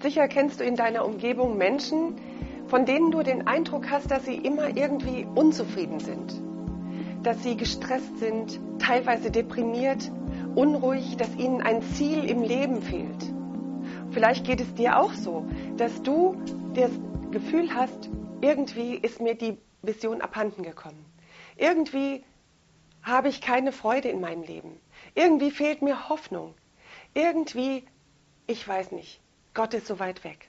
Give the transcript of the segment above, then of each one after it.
Sicher kennst du in deiner Umgebung Menschen, von denen du den Eindruck hast, dass sie immer irgendwie unzufrieden sind, dass sie gestresst sind, teilweise deprimiert, unruhig, dass ihnen ein Ziel im Leben fehlt. Vielleicht geht es dir auch so, dass du das Gefühl hast, irgendwie ist mir die Vision abhanden gekommen. Irgendwie habe ich keine Freude in meinem Leben. Irgendwie fehlt mir Hoffnung. Irgendwie, ich weiß nicht, Gott ist so weit weg.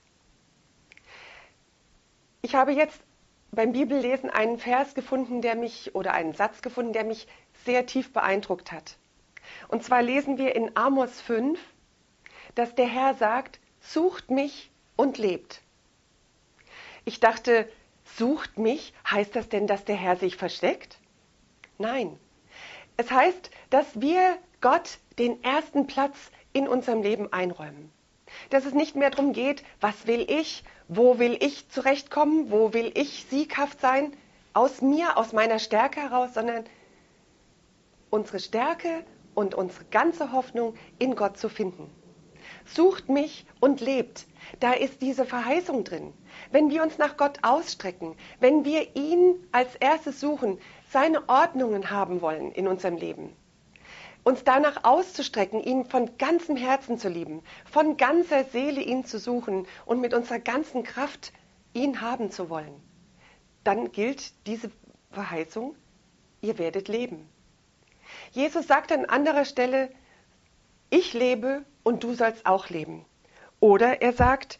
Ich habe jetzt beim Bibellesen einen Vers gefunden, oder einen Satz gefunden, der mich sehr tief beeindruckt hat. Und zwar lesen wir in Amos 5, dass der Herr sagt, sucht mich und lebt. Ich dachte, sucht mich, heißt das denn, dass der Herr sich versteckt? Nein. Es heißt, dass wir Gott den ersten Platz in unserem Leben einräumen. Dass es nicht mehr darum geht, was will ich, wo will ich zurechtkommen, wo will ich sieghaft sein, aus mir, aus meiner Stärke heraus, sondern unsere Stärke und unsere ganze Hoffnung in Gott zu finden. Sucht mich und lebt. Da ist diese Verheißung drin. Wenn wir uns nach Gott ausstrecken, wenn wir ihn als erstes suchen, seine Ordnungen haben wollen in unserem Leben, uns danach auszustrecken, ihn von ganzem Herzen zu lieben, von ganzer Seele ihn zu suchen und mit unserer ganzen Kraft ihn haben zu wollen, dann gilt diese Verheißung, ihr werdet leben. Jesus sagt an anderer Stelle, ich lebe und du sollst auch leben. Oder er sagt,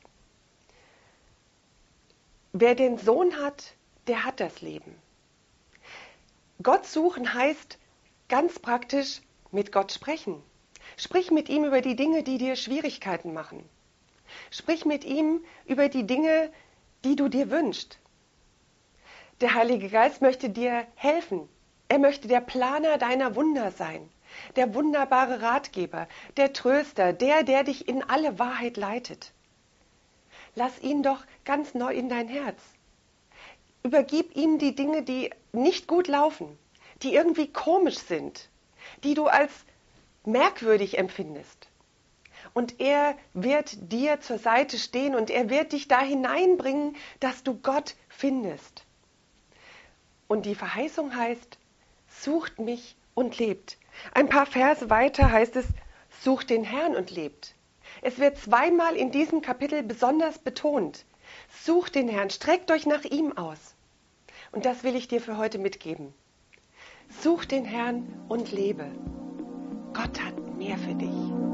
wer den Sohn hat, der hat das Leben. Gott suchen heißt ganz praktisch mit Gott sprechen. Sprich mit ihm über die Dinge, die dir Schwierigkeiten machen. Sprich mit ihm über die Dinge, die du dir wünschst. Der Heilige Geist möchte dir helfen. Er möchte der Planer deiner Wunder sein, der wunderbare Ratgeber, der Tröster, der dich in alle Wahrheit leitet. Lass ihn doch ganz neu in dein Herz. Übergib ihm die Dinge, die nicht gut laufen, die irgendwie komisch sind, die du als merkwürdig empfindest. Und er wird dir zur Seite stehen und er wird dich da hineinbringen, dass du Gott findest. Und die Verheißung heißt, sucht mich und lebt. Ein paar Verse weiter heißt es, sucht den Herrn und lebt. Es wird zweimal in diesem Kapitel besonders betont. Sucht den Herrn, streckt euch nach ihm aus. Und das will ich dir für heute mitgeben. Such den Herrn und lebe. Gott hat mehr für dich.